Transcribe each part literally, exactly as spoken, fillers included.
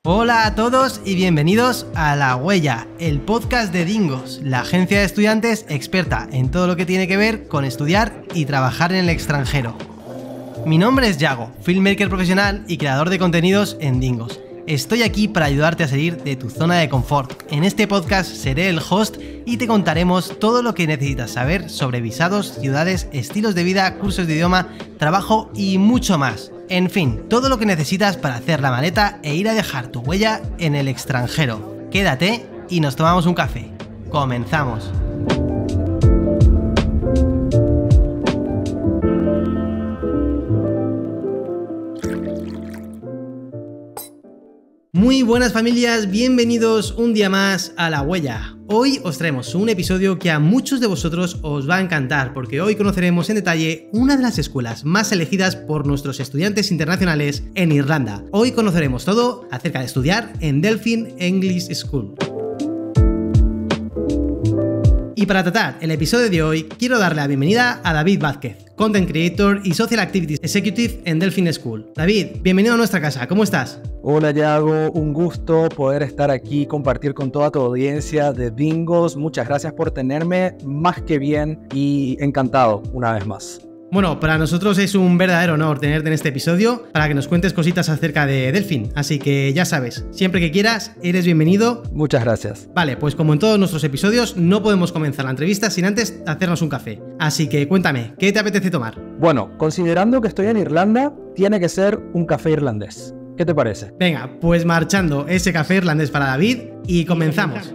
Hola a todos y bienvenidos a La Huella, el podcast de Dingos, la agencia de estudiantes experta en todo lo que tiene que ver con estudiar y trabajar en el extranjero. Mi nombre es Yago, filmmaker profesional y creador de contenidos en Dingos. Estoy aquí para ayudarte a salir de tu zona de confort. En este podcast seré el host y te contaremos todo lo que necesitas saber sobre visados, ciudades, estilos de vida, cursos de idioma, trabajo y mucho más. En fin, todo lo que necesitas para hacer la maleta e ir a dejar tu huella en el extranjero. Quédate y nos tomamos un café. ¡Comenzamos! Muy buenas familias, bienvenidos un día más a La Huella. Hoy os traemos un episodio que a muchos de vosotros os va a encantar porque hoy conoceremos en detalle una de las escuelas más elegidas por nuestros estudiantes internacionales en Irlanda. Hoy conoceremos todo acerca de estudiar en Delphin English School. Y para tratar el episodio de hoy, quiero darle la bienvenida a David Vázquez, Content Creator y Social Activities Executive en Delphin School. David, bienvenido a nuestra casa, ¿cómo estás? Hola Yago, un gusto poder estar aquí, compartir con toda tu audiencia de Dingos. Muchas gracias por tenerme, más que bien, y encantado una vez más. Bueno, para nosotros es un verdadero honor tenerte en este episodio para que nos cuentes cositas acerca de Delphin, así que ya sabes, siempre que quieras, eres bienvenido. Muchas gracias. Vale, pues como en todos nuestros episodios, no podemos comenzar la entrevista sin antes hacernos un café, así que cuéntame, ¿qué te apetece tomar? Bueno, considerando que estoy en Irlanda, tiene que ser un café irlandés. ¿Qué te parece? Venga, pues marchando ese café irlandés para David y comenzamos.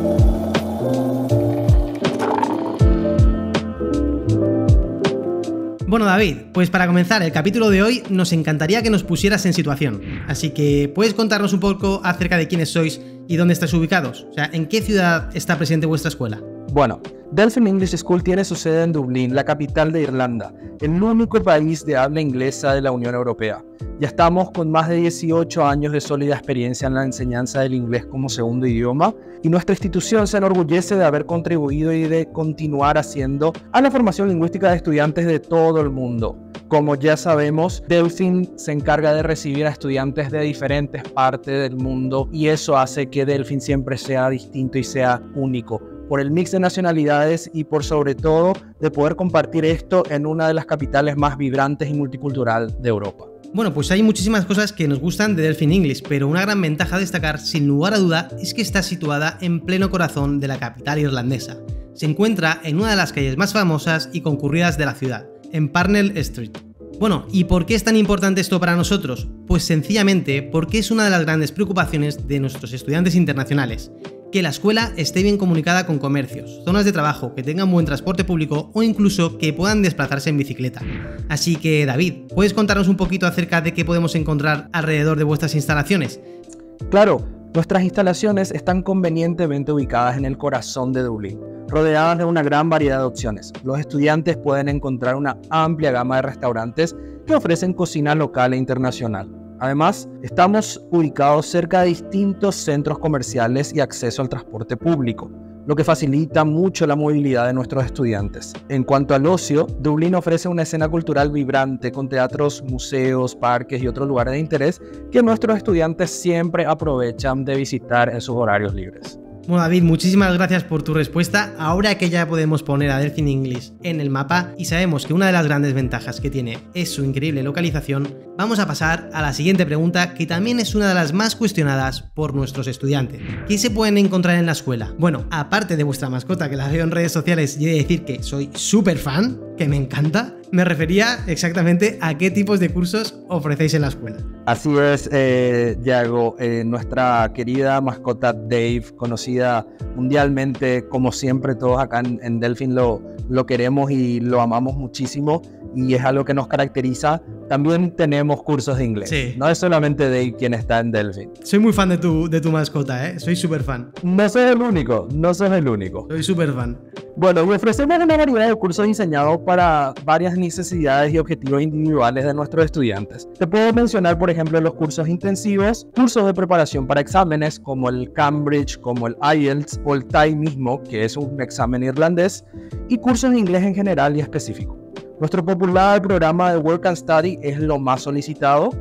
Bueno David, pues para comenzar el capítulo de hoy nos encantaría que nos pusieras en situación, así que ¿puedes contarnos un poco acerca de quiénes sois y dónde estáis ubicados? O sea, ¿en qué ciudad está presente vuestra escuela? Bueno, Delphin English School tiene su sede en Dublín, la capital de Irlanda, el único país de habla inglesa de la Unión Europea. Ya estamos con más de dieciocho años de sólida experiencia en la enseñanza del inglés como segundo idioma y nuestra institución se enorgullece de haber contribuido y de continuar haciendo a la formación lingüística de estudiantes de todo el mundo. Como ya sabemos, Delphin se encarga de recibir a estudiantes de diferentes partes del mundo y eso hace que Delphin siempre sea distinto y sea único, por el mix de nacionalidades y por sobre todo de poder compartir esto en una de las capitales más vibrantes y multicultural de Europa. Bueno, pues hay muchísimas cosas que nos gustan de Delphin English, pero una gran ventaja a destacar, sin lugar a duda, es que está situada en pleno corazón de la capital irlandesa. Se encuentra en una de las calles más famosas y concurridas de la ciudad, en Parnell Street. Bueno, ¿y por qué es tan importante esto para nosotros? Pues sencillamente porque es una de las grandes preocupaciones de nuestros estudiantes internacionales. Que la escuela esté bien comunicada con comercios, zonas de trabajo, que tengan buen transporte público o incluso que puedan desplazarse en bicicleta. Así que David, ¿puedes contarnos un poquito acerca de qué podemos encontrar alrededor de vuestras instalaciones? Claro, nuestras instalaciones están convenientemente ubicadas en el corazón de Dublín, rodeadas de una gran variedad de opciones. Los estudiantes pueden encontrar una amplia gama de restaurantes que ofrecen cocina local e internacional. Además, estamos ubicados cerca de distintos centros comerciales y acceso al transporte público, lo que facilita mucho la movilidad de nuestros estudiantes. En cuanto al ocio, Dublín ofrece una escena cultural vibrante con teatros, museos, parques y otros lugares de interés que nuestros estudiantes siempre aprovechan de visitar en sus horarios libres. Bueno David, muchísimas gracias por tu respuesta. Ahora que ya podemos poner a Delphin English en el mapa y sabemos que una de las grandes ventajas que tiene es su increíble localización, vamos a pasar a la siguiente pregunta, que también es una de las más cuestionadas por nuestros estudiantes. ¿Qué se pueden encontrar en la escuela? Bueno, aparte de vuestra mascota, que la veo en redes sociales y he de decir que soy súper fan, que me encanta, me refería exactamente a qué tipos de cursos ofrecéis en la escuela. Así es, eh, Yago, eh, nuestra querida mascota Dave, conocida mundialmente, como siempre todos acá en, en Delphin lo, lo queremos y lo amamos muchísimo y es algo que nos caracteriza. También tenemos cursos de inglés, sí. No es solamente Dave quien está en Delphin. Soy muy fan de tu, de tu mascota, ¿eh? Soy súper fan. No soy el único, no soy el único. Soy súper fan. Bueno, ofrecemos una variedad de cursos diseñados para varias necesidades y objetivos individuales de nuestros estudiantes. Te puedo mencionar, por ejemplo, los cursos intensivos, cursos de preparación para exámenes como el Cambridge, como el I E L T S o el T A I mismo, que es un examen irlandés, y cursos de inglés en general y específico. Nuestro popular programa de Work and Study es lo más solicitado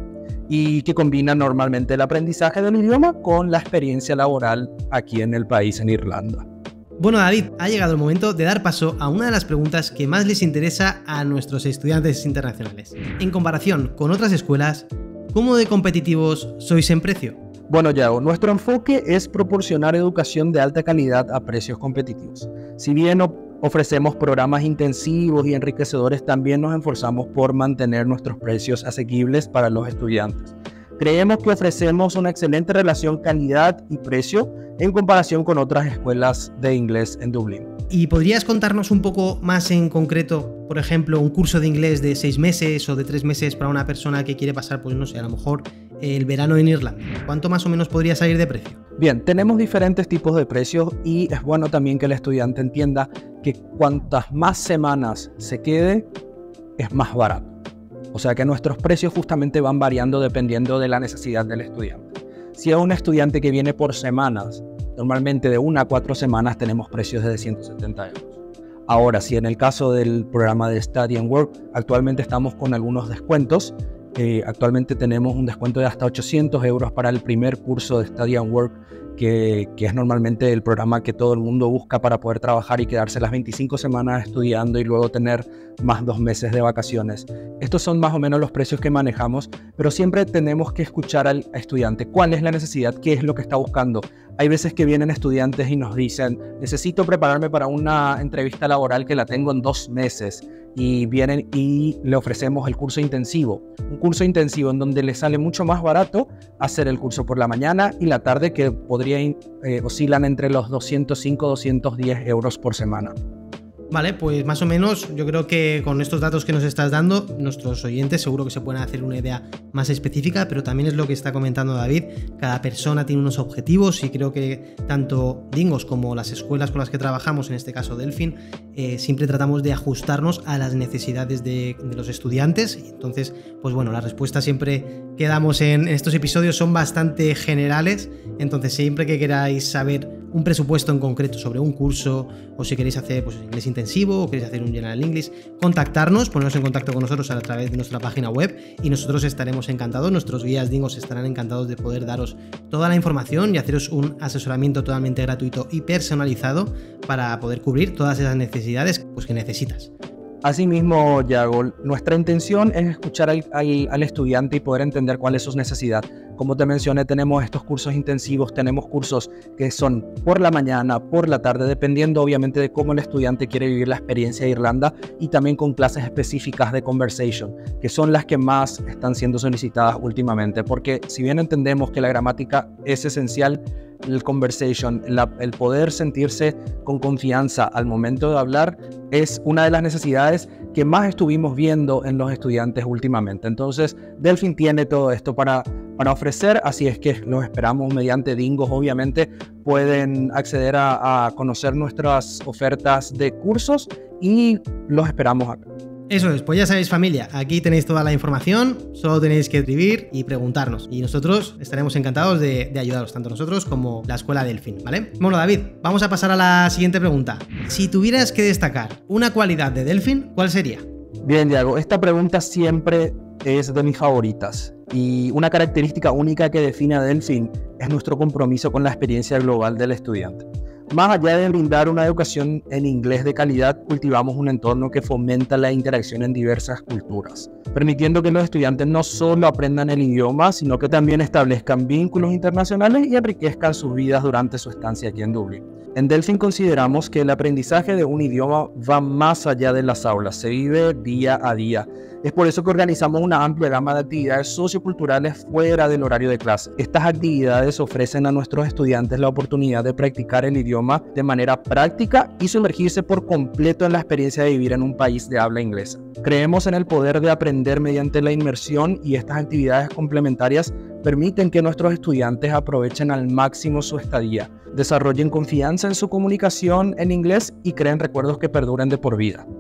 y que combina normalmente el aprendizaje del idioma con la experiencia laboral aquí en el país, en Irlanda. Bueno, David, ha llegado el momento de dar paso a una de las preguntas que más les interesa a nuestros estudiantes internacionales. En comparación con otras escuelas, ¿cómo de competitivos sois en precio? Bueno, Yago, nuestro enfoque es proporcionar educación de alta calidad a precios competitivos. Si bien ofrecemos programas intensivos y enriquecedores, también nos esforzamos por mantener nuestros precios asequibles para los estudiantes. Creemos que ofrecemos una excelente relación calidad y precio en comparación con otras escuelas de inglés en Dublín. ¿Y podrías contarnos un poco más en concreto, por ejemplo, un curso de inglés de seis meses o de tres meses para una persona que quiere pasar, pues no sé, a lo mejor el verano en Irlanda? ¿Cuánto más o menos podría salir de precio? Bien, tenemos diferentes tipos de precios y es bueno también que el estudiante entienda que cuantas más semanas se quede, es más barato. O sea que nuestros precios justamente van variando dependiendo de la necesidad del estudiante. Si es un estudiante que viene por semanas, normalmente de una a cuatro semanas tenemos precios de ciento setenta euros. Ahora, si en el caso del programa de Study and Work, actualmente estamos con algunos descuentos. Eh, actualmente tenemos un descuento de hasta ochocientos euros para el primer curso de Study and Work, que, que es normalmente el programa que todo el mundo busca para poder trabajar y quedarse las veinticinco semanas estudiando y luego tener más dos meses de vacaciones. Estos son más o menos los precios que manejamos, pero siempre tenemos que escuchar al estudiante. ¿Cuál es la necesidad? ¿Qué es lo que está buscando? Hay veces que vienen estudiantes y nos dicen, necesito prepararme para una entrevista laboral que la tengo en dos meses. Y vienen y le ofrecemos el curso intensivo. Un curso intensivo en donde le sale mucho más barato hacer el curso por la mañana y la tarde, que podría eh, oscilan entre los doscientos cinco y doscientos diez euros por semana. Vale, pues más o menos yo creo que con estos datos que nos estás dando, nuestros oyentes seguro que se pueden hacer una idea más específica, pero también es lo que está comentando David, cada persona tiene unos objetivos y creo que tanto Dingos como las escuelas con las que trabajamos, en este caso Delfin, eh, siempre tratamos de ajustarnos a las necesidades de, de los estudiantes. Y entonces, pues bueno, las respuestas siempre que damos en, en estos episodios son bastante generales, entonces siempre que queráis saber un presupuesto en concreto sobre un curso, o si queréis hacer pues, inglés intensivo o queréis hacer un General English, contactarnos, ponernos en contacto con nosotros a través de nuestra página web y nosotros estaremos encantados, nuestros guías Dingos estarán encantados de poder daros toda la información y haceros un asesoramiento totalmente gratuito y personalizado para poder cubrir todas esas necesidades pues, que necesitas. Asimismo, Yago, nuestra intención es escuchar al, al, al estudiante y poder entender cuál es su necesidad. Como te mencioné, tenemos estos cursos intensivos, tenemos cursos que son por la mañana, por la tarde, dependiendo obviamente de cómo el estudiante quiere vivir la experiencia de Irlanda, y también con clases específicas de conversation, que son las que más están siendo solicitadas últimamente, porque si bien entendemos que la gramática es esencial, el conversation, la, el poder sentirse con confianza al momento de hablar es una de las necesidades que más estuvimos viendo en los estudiantes últimamente. Entonces, Delfin tiene todo esto para, para ofrecer, así es que los esperamos mediante Dingos. Obviamente pueden acceder a, a conocer nuestras ofertas de cursos y los esperamos acá. Eso es, pues ya sabéis familia, aquí tenéis toda la información, solo tenéis que escribir y preguntarnos y nosotros estaremos encantados de, de ayudaros, tanto nosotros como la escuela Delfin, ¿vale? Bueno David, vamos a pasar a la siguiente pregunta. Si tuvieras que destacar una cualidad de Delfin, ¿cuál sería? Bien, Diego, esta pregunta siempre es de mis favoritas y una característica única que define a Delfin es nuestro compromiso con la experiencia global del estudiante. Más allá de brindar una educación en inglés de calidad, cultivamos un entorno que fomenta la interacción en diversas culturas, permitiendo que los estudiantes no solo aprendan el idioma, sino que también establezcan vínculos internacionales y enriquezcan sus vidas durante su estancia aquí en Dublín. En Delfin consideramos que el aprendizaje de un idioma va más allá de las aulas, se vive día a día. Es por eso que organizamos una amplia gama de actividades socioculturales fuera del horario de clase. Estas actividades ofrecen a nuestros estudiantes la oportunidad de practicar el idioma de manera práctica y sumergirse por completo en la experiencia de vivir en un país de habla inglesa. Creemos en el poder de aprender mediante la inmersión y estas actividades complementarias permiten que nuestros estudiantes aprovechen al máximo su estadía, desarrollen confianza en su comunicación en inglés y creen recuerdos que perduren de por vida.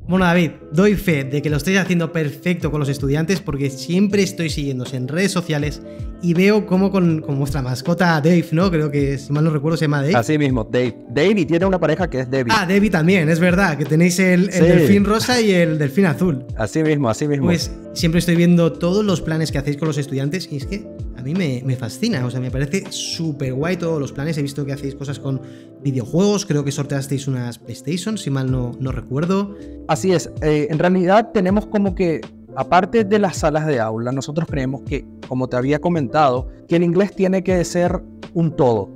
Bueno, David, doy fe de que lo estáis haciendo perfecto con los estudiantes porque siempre estoy siguiéndose en redes sociales y veo cómo con, con vuestra mascota Dave, ¿no? Creo que, si mal no recuerdo, se llama Dave. Así mismo, Dave. Dave y tiene una pareja que es Debbie. Ah, Debbie también, es verdad, que tenéis el, el Sí. delfín rosa y el delfín azul. Así mismo, así mismo. Pues siempre estoy viendo todos los planes que hacéis con los estudiantes y es que a mí me, me fascina, o sea, me parece súper guay todos los planes. He visto que hacéis cosas con videojuegos, creo que sorteasteis unas PlayStation, si mal no, no recuerdo. Así es, eh, en realidad tenemos como que, aparte de las salas de aula, nosotros creemos que, como te había comentado, que el inglés tiene que ser un todo.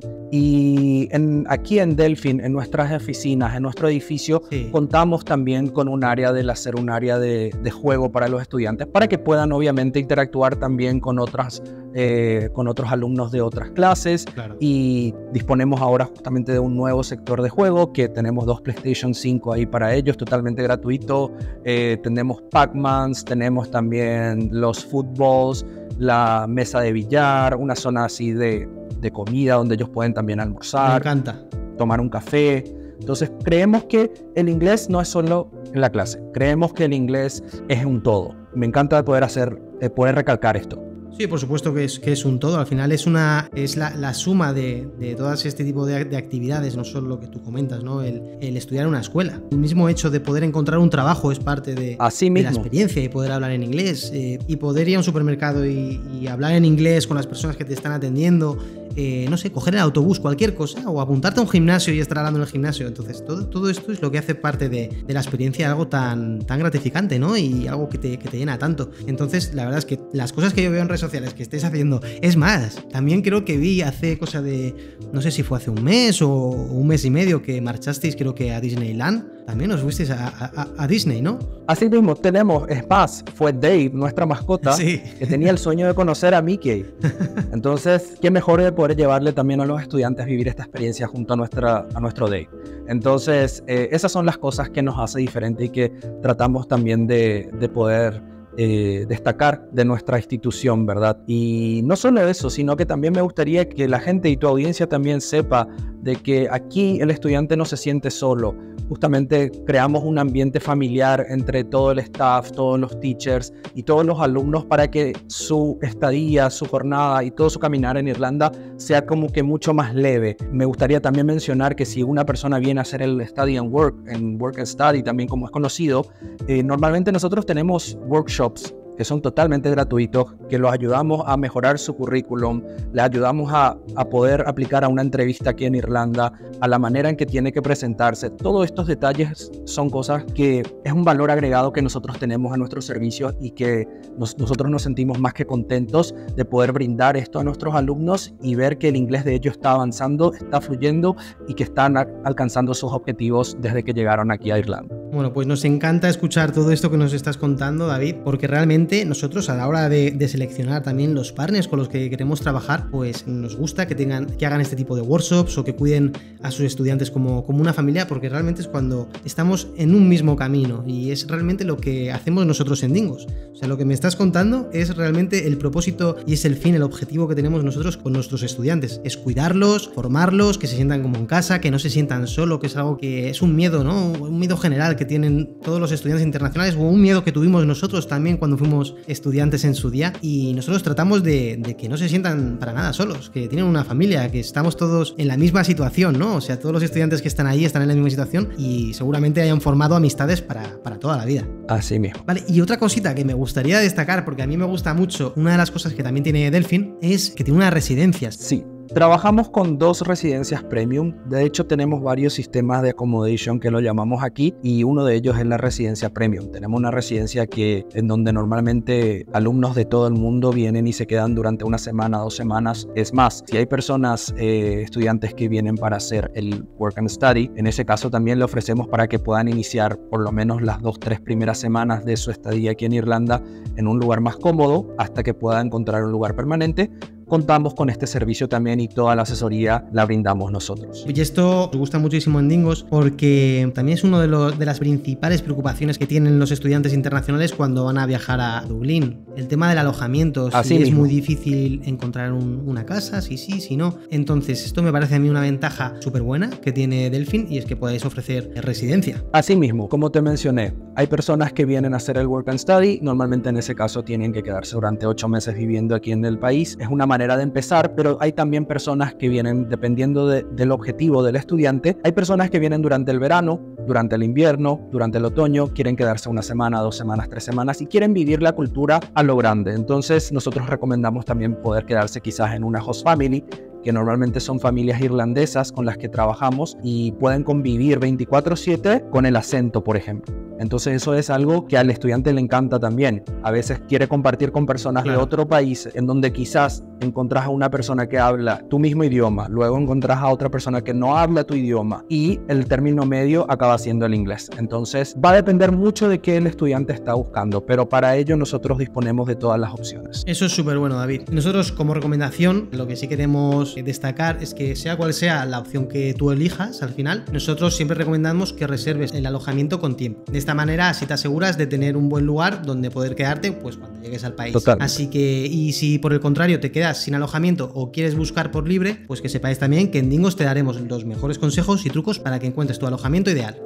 Y en, aquí en Delfin, en nuestras oficinas, en nuestro edificio, Sí. contamos también con un área del hacer un área de, de juego para los estudiantes, para que puedan obviamente interactuar también con, otras, eh, con otros alumnos de otras clases. Claro. Y disponemos ahora justamente de un nuevo sector de juego, que tenemos dos PlayStation cinco ahí para ellos, totalmente gratuito. Eh, tenemos Pac-Mans, tenemos también los footballs, la mesa de billar, una zona así de, de comida donde ellos pueden también Me almorzar, encanta. tomar un café. Entonces creemos que el inglés no es solo en la clase, creemos que el inglés es un todo. Me encanta poder hacer, eh, poder recalcar esto. Sí, por supuesto que es, que es un todo. Al final es una es la, la suma de, de todas este tipo de, de actividades, no solo lo que tú comentas, ¿no? El, el estudiar en una escuela. El mismo hecho de poder encontrar un trabajo es parte de, Así de la mismo. experiencia y poder hablar en inglés. Eh, y poder ir a un supermercado y, y hablar en inglés con las personas que te están atendiendo. Eh, no sé, coger el autobús, cualquier cosa, o apuntarte a un gimnasio y estar hablando en el gimnasio. Entonces, todo, todo esto es lo que hace parte de, de la experiencia, algo tan, tan gratificante, ¿no? Y algo que te, que te llena tanto. Entonces, la verdad es que las cosas que yo veo en redes sociales que estés haciendo, es más, también creo que vi hace cosa de, no sé si fue hace un mes o un mes y medio que marchasteis, creo que a Disneyland. También os fuisteis a, a, a Disney, ¿no? Así mismo tenemos, es más, fue Dave, nuestra mascota, Sí. que tenía el sueño de conocer a Mickey. Entonces, qué mejor de poder llevarle también a los estudiantes a vivir esta experiencia junto a, nuestra, a nuestro Dave. Entonces, eh, esas son las cosas que nos hace diferente y que tratamos también de, de poder eh, destacar de nuestra institución, ¿verdad? Y no solo eso, sino que también me gustaría que la gente y tu audiencia también sepa de que aquí el estudiante no se siente solo. Justamente creamos un ambiente familiar entre todo el staff, todos los teachers y todos los alumnos para que su estadía, su jornada y todo su caminar en Irlanda sea como que mucho más leve. Me gustaría también mencionar que si una persona viene a hacer el Study and Work, en Work and Study también como es conocido, eh, normalmente nosotros tenemos workshops que son totalmente gratuitos, que los ayudamos a mejorar su currículum, les ayudamos a, a poder aplicar a una entrevista aquí en Irlanda, a la manera en que tiene que presentarse. Todos estos detalles son cosas que es un valor agregado que nosotros tenemos a nuestros servicios y que nos, nosotros nos sentimos más que contentos de poder brindar esto a nuestros alumnos y ver que el inglés de ellos está avanzando, está fluyendo y que están a, alcanzando sus objetivos desde que llegaron aquí a Irlanda. Bueno, pues nos encanta escuchar todo esto que nos estás contando, David, porque realmente nosotros a la hora de, de seleccionar también los partners con los que queremos trabajar, pues nos gusta que tengan, que hagan este tipo de workshops o que cuiden a sus estudiantes como, como una familia, porque realmente es cuando estamos en un mismo camino y es realmente lo que hacemos nosotros en Dingos. O sea, lo que me estás contando es realmente el propósito y es el fin, el objetivo que tenemos nosotros con nuestros estudiantes, es cuidarlos, formarlos, que se sientan como en casa, que no se sientan solo, que es algo que es un miedo, ¿no? Un miedo general que tienen todos los estudiantes internacionales o un miedo que tuvimos nosotros también cuando fuimos estudiantes en su día, y nosotros tratamos de, de que no se sientan para nada solos, que tienen una familia, que estamos todos en la misma situación, ¿no? O sea, todos los estudiantes que están ahí están en la misma situación y seguramente hayan formado amistades para, para toda la vida. Así mismo. Vale, y otra cosita que me gustaría destacar, porque a mí me gusta mucho, una de las cosas que también tiene Delfin es que tiene unas residencias. Sí. Trabajamos con dos residencias premium. De hecho, tenemos varios sistemas de accommodation que lo llamamos aquí y uno de ellos es la residencia premium. Tenemos una residencia que en donde normalmente alumnos de todo el mundo vienen y se quedan durante una semana, dos semanas. Es más, si hay personas, eh, estudiantes que vienen para hacer el Work and Study, en ese caso también le ofrecemos para que puedan iniciar por lo menos las dos, tres primeras semanas de su estadía aquí en Irlanda en un lugar más cómodo hasta que puedan encontrar un lugar permanente. contamos con este servicio también y toda la asesoría la brindamos nosotros. Y esto nos gusta muchísimo en Dingos porque también es una de, lo, de las principales preocupaciones que tienen los estudiantes internacionales cuando van a viajar a Dublín. El tema del alojamiento, Así si mismo. es muy difícil encontrar un, una casa, si sí, si no. Entonces esto me parece a mí una ventaja súper buena que tiene Delfin y es que podéis ofrecer residencia. Asimismo, como te mencioné, hay personas que vienen a hacer el Work and Study, normalmente en ese caso tienen que quedarse durante ocho meses viviendo aquí en el país, es una manera de empezar, pero hay también personas que vienen, dependiendo de, del objetivo del estudiante, hay personas que vienen durante el verano, durante el invierno, durante el otoño, quieren quedarse una semana, dos semanas, tres semanas y quieren vivir la cultura a lo grande. Entonces nosotros recomendamos también poder quedarse quizás en una host family, que normalmente son familias irlandesas con las que trabajamos y pueden convivir veinticuatro siete con el acento, por ejemplo. Entonces eso es algo que al estudiante le encanta también. A veces quiere compartir con personas claro. de otro país en donde quizás encontrás a una persona que habla tu mismo idioma, luego encontrás a otra persona que no habla tu idioma y el término medio acaba siendo el inglés. Entonces va a depender mucho de qué el estudiante está buscando, pero para ello nosotros disponemos de todas las opciones. Eso es súper bueno, David. Nosotros como recomendación lo que sí queremos destacar es que sea cual sea la opción que tú elijas al final, nosotros siempre recomendamos que reserves el alojamiento con tiempo. De esta manera así te aseguras de tener un buen lugar donde poder quedarte pues cuando llegues al país. Total. Así que, y si por el contrario te quedas sin alojamiento o quieres buscar por libre, pues que sepáis también que en Dingos te daremos los mejores consejos y trucos para que encuentres tu alojamiento ideal.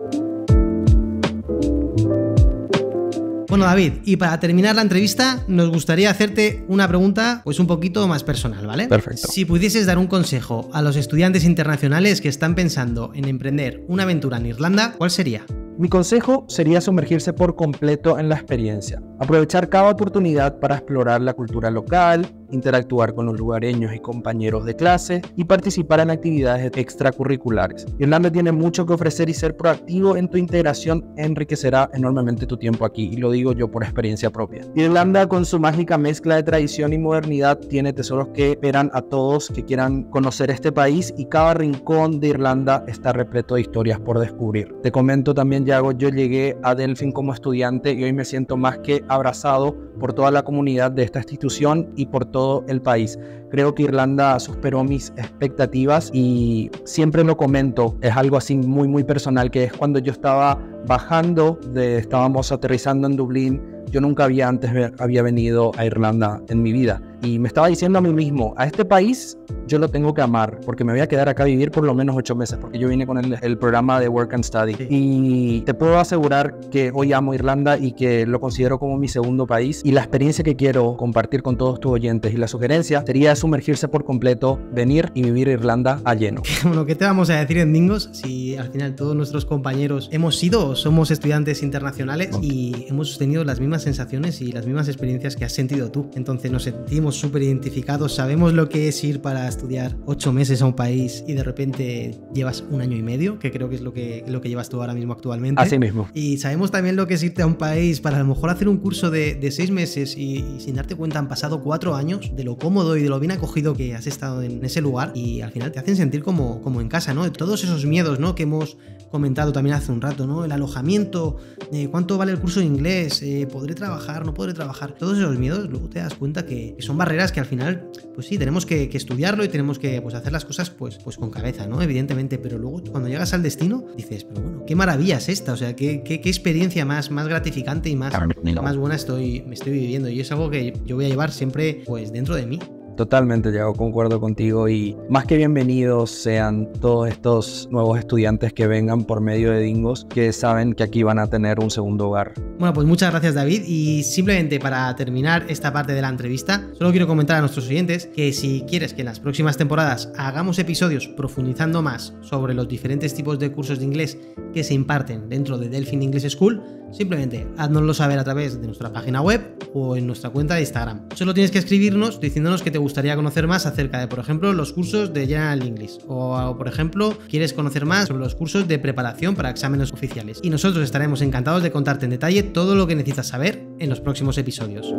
Bueno, David, y para terminar la entrevista nos gustaría hacerte una pregunta pues un poquito más personal, ¿vale? Perfecto. Si pudieses dar un consejo a los estudiantes internacionales que están pensando en emprender una aventura en Irlanda, ¿cuál sería? Mi consejo sería sumergirse por completo en la experiencia, aprovechar cada oportunidad para explorar la cultura local, interactuar con los lugareños y compañeros de clase y participar en actividades extracurriculares. Irlanda tiene mucho que ofrecer y ser proactivo en tu integración enriquecerá enormemente tu tiempo aquí, y lo digo yo por experiencia propia. Irlanda, con su mágica mezcla de tradición y modernidad, tiene tesoros que esperan a todos que quieran conocer este país y cada rincón de Irlanda está repleto de historias por descubrir. Te comento también, Yago, yo llegué a Delfin como estudiante y hoy me siento más que abrazado por toda la comunidad de esta institución y por todo el país. Creo que Irlanda superó mis expectativas y siempre lo comento, es algo así muy muy personal, que es cuando yo estaba bajando, de, estábamos aterrizando en Dublín, yo nunca había antes había venido a Irlanda en mi vida y me estaba diciendo a mí mismo, a este país yo lo tengo que amar porque me voy a quedar acá a vivir por lo menos ocho meses porque yo vine con el, el programa de Work and Study. Sí. Y te puedo asegurar que hoy amo Irlanda y que lo considero como mi segundo país, y la experiencia que quiero compartir con todos tus oyentes y la sugerencia sería sumergirse por completo, venir y vivir Irlanda a lleno. Bueno, ¿qué te vamos a decir en Dingos si al final todos nuestros compañeros hemos sido o somos estudiantes internacionales okay. y hemos tenido las mismas sensaciones y las mismas experiencias que has sentido tú? Entonces nos sentimos súper identificados, sabemos lo que es ir para estudiar ocho meses a un país y de repente llevas un año y medio, que creo que es lo que, lo que llevas tú ahora mismo actualmente. Así mismo. Y sabemos también lo que es irte a un país para a lo mejor hacer un curso de, de seis meses y, y sin darte cuenta han pasado cuatro años de lo cómodo y de lo bien acogido que has estado en ese lugar, y al final te hacen sentir como, como en casa, ¿no? De todos esos miedos, ¿no? Que hemos comentado también hace un rato, ¿no? El alojamiento, eh, cuánto vale el curso de inglés, eh, podré trabajar, no podré trabajar, todos esos miedos, luego te das cuenta que, que son barreras que al final, pues sí, tenemos que, que estudiarlo y tenemos que pues, hacer las cosas pues, pues con cabeza, ¿no? Evidentemente, pero luego cuando llegas al destino dices, pero bueno, qué maravilla es esta, o sea, qué, qué, qué experiencia más, más gratificante y más, más buena estoy, me estoy viviendo, y es algo que yo voy a llevar siempre pues dentro de mí. Totalmente, Yago, concuerdo contigo, y más que bienvenidos sean todos estos nuevos estudiantes que vengan por medio de Dingos, que saben que aquí van a tener un segundo hogar. Bueno, pues muchas gracias, David, y simplemente para terminar esta parte de la entrevista, solo quiero comentar a nuestros oyentes que si quieres que en las próximas temporadas hagamos episodios profundizando más sobre los diferentes tipos de cursos de inglés que se imparten dentro de Delfin English School, simplemente háznoslo saber a través de nuestra página web o en nuestra cuenta de Instagram. Solo tienes que escribirnos diciéndonos que te gustaría conocer más acerca de, por ejemplo, los cursos de General English o, o, por ejemplo, quieres conocer más sobre los cursos de preparación para exámenes oficiales. Y nosotros estaremos encantados de contarte en detalle todo lo que necesitas saber en los próximos episodios.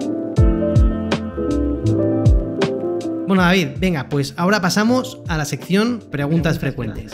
Bueno, David, venga, pues ahora pasamos a la sección Preguntas Frecuentes.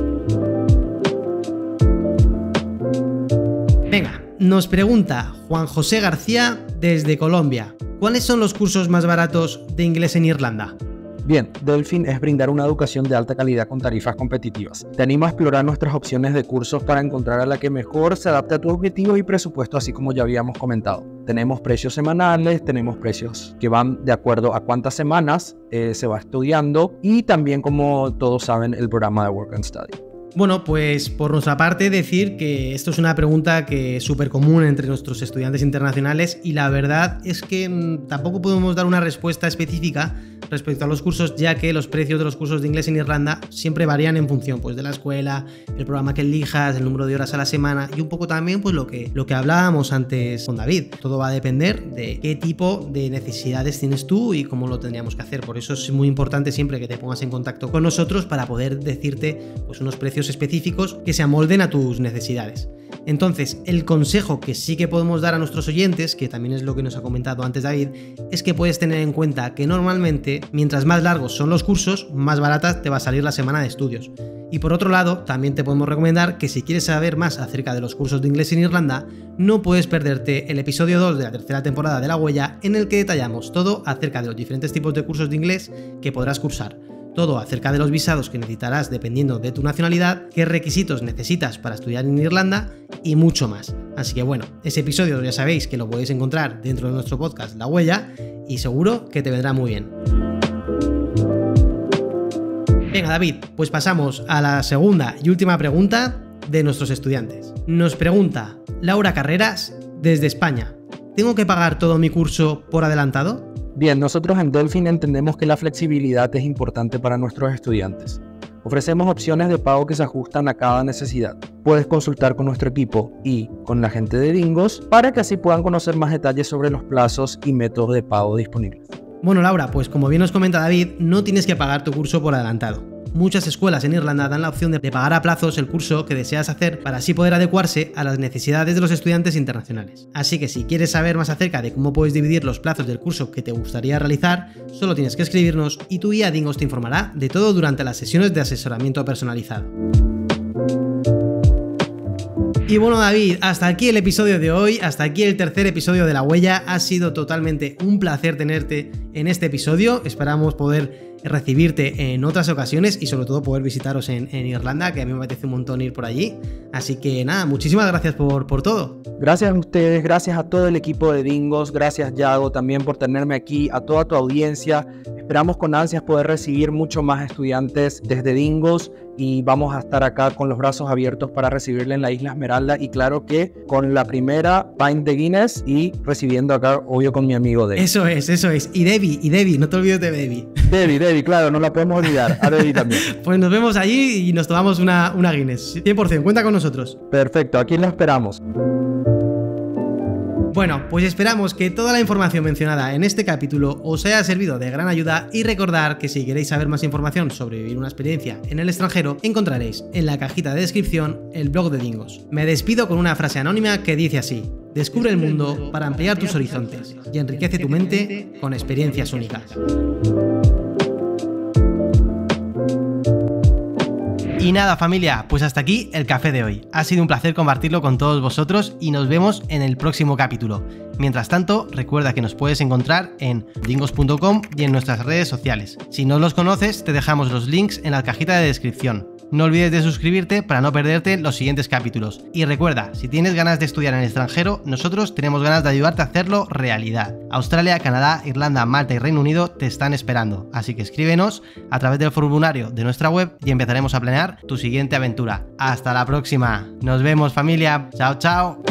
Venga, nos pregunta Juan José García desde Colombia: ¿cuáles son los cursos más baratos de inglés en Irlanda? Bien, Delfin es brindar una educación de alta calidad con tarifas competitivas. Te animo a explorar nuestras opciones de cursos para encontrar a la que mejor se adapte a tu objetivo y presupuesto, así como ya habíamos comentado. Tenemos precios semanales, tenemos precios que van de acuerdo a cuántas semanas eh, se va estudiando y también, como todos saben, el programa de Work and Study. Bueno, pues por nuestra parte decir que esto es una pregunta que es súper común entre nuestros estudiantes internacionales y la verdad es que mmm, tampoco podemos dar una respuesta específica respecto a los cursos, ya que los precios de los cursos de inglés en Irlanda siempre varían en función pues, de la escuela, el programa que elijas, el número de horas a la semana y un poco también pues, lo, que, lo que hablábamos antes con David. Todo va a depender de qué tipo de necesidades tienes tú y cómo lo tendríamos que hacer. Por eso es muy importante siempre que te pongas en contacto con nosotros para poder decirte pues, unos precios específicos que se amolden a tus necesidades. Entonces, el consejo que sí que podemos dar a nuestros oyentes, que también es lo que nos ha comentado antes David, es que puedes tener en cuenta que normalmente, mientras más largos son los cursos, más barata te va a salir la semana de estudios. Y por otro lado, también te podemos recomendar que si quieres saber más acerca de los cursos de inglés en Irlanda, no puedes perderte el episodio dos de la tercera temporada de La Huella, en el que detallamos todo acerca de los diferentes tipos de cursos de inglés que podrás cursar. Todo acerca de los visados que necesitarás dependiendo de tu nacionalidad, qué requisitos necesitas para estudiar en Irlanda y mucho más. Así que bueno, ese episodio ya sabéis que lo podéis encontrar dentro de nuestro podcast La Huella y seguro que te vendrá muy bien. Venga David, pues pasamos a la segunda y última pregunta de nuestros estudiantes. Nos pregunta Laura Carreras desde España: ¿tengo que pagar todo mi curso por adelantado? Bien, nosotros en Delfin entendemos que la flexibilidad es importante para nuestros estudiantes. Ofrecemos opciones de pago que se ajustan a cada necesidad. Puedes consultar con nuestro equipo y con la gente de Dingos para que así puedan conocer más detalles sobre los plazos y métodos de pago disponibles. Bueno Laura, pues como bien nos comenta David, no tienes que pagar tu curso por adelantado. Muchas escuelas en Irlanda dan la opción de pagar a plazos el curso que deseas hacer para así poder adecuarse a las necesidades de los estudiantes internacionales. Así que si quieres saber más acerca de cómo puedes dividir los plazos del curso que te gustaría realizar, solo tienes que escribirnos y tu guía Dingos te informará de todo durante las sesiones de asesoramiento personalizado. Y bueno David, hasta aquí el episodio de hoy, hasta aquí el tercer episodio de La Huella. Ha sido totalmente un placer tenerte en este episodio, esperamos poder recibirte en otras ocasiones y sobre todo poder visitaros en, en Irlanda, que a mí me apetece un montón ir por allí. Así que nada, muchísimas gracias por, por todo. Gracias a ustedes, gracias a todo el equipo de Dingos, gracias Yago también por tenerme aquí, a toda tu audiencia. Esperamos con ansias poder recibir mucho más estudiantes desde Dingos y vamos a estar acá con los brazos abiertos para recibirle en la Isla Esmeralda y claro que con la primera pint de Guinness y recibiendo acá, obvio, con mi amigo Debbie. Eso es, eso es. Y Debbie, y Debbie, no te olvides de Debbie. Debbie, Debbie, claro, no la podemos olvidar. A Debbie también. Pues nos vemos allí y nos tomamos una, una Guinness. cien por ciento, cuenta con nosotros. Perfecto, aquí la esperamos. Bueno, pues esperamos que toda la información mencionada en este capítulo os haya servido de gran ayuda y recordar que si queréis saber más información sobre vivir una experiencia en el extranjero, encontraréis en la cajita de descripción el blog de Dingos. Me despido con una frase anónima que dice así: descubre el mundo para ampliar tus horizontes y enriquece tu mente con experiencias únicas. Y nada familia, pues hasta aquí el café de hoy. Ha sido un placer compartirlo con todos vosotros y nos vemos en el próximo capítulo. Mientras tanto, recuerda que nos puedes encontrar en dingos punto com y en nuestras redes sociales. Si no los conoces, te dejamos los links en la cajita de descripción. No olvides de suscribirte para no perderte los siguientes capítulos. Y recuerda, si tienes ganas de estudiar en el extranjero, nosotros tenemos ganas de ayudarte a hacerlo realidad. Australia, Canadá, Irlanda, Malta y Reino Unido te están esperando. Así que escríbenos a través del formulario de nuestra web y empezaremos a planear tu siguiente aventura. ¡Hasta la próxima! ¡Nos vemos familia! ¡Chao, chao!